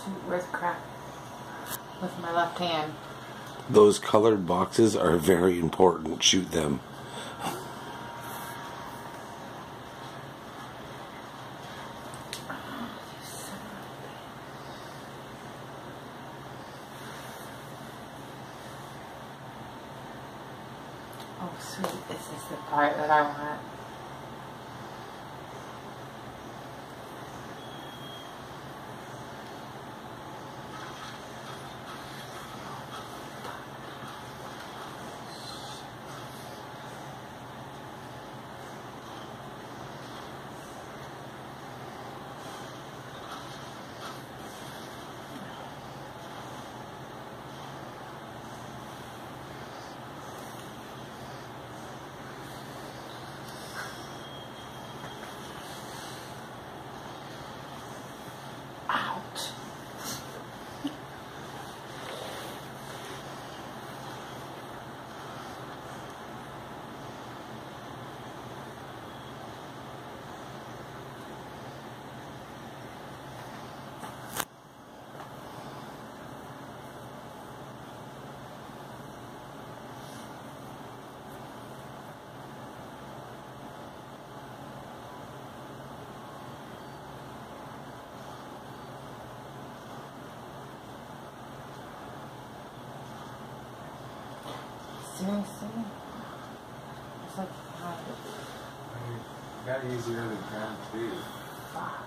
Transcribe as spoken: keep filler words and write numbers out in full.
shoot, where's the crap? With my left hand. Those colored boxes are very important. Shoot them. Oh, sweet. This is the part that I want. Ouch. Seriously? It's like, I got easier than ground two. fuck.